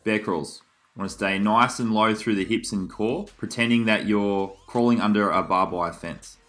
Bear crawls. Want to stay nice and low through the hips and core, pretending that you're crawling under a barbed wire fence.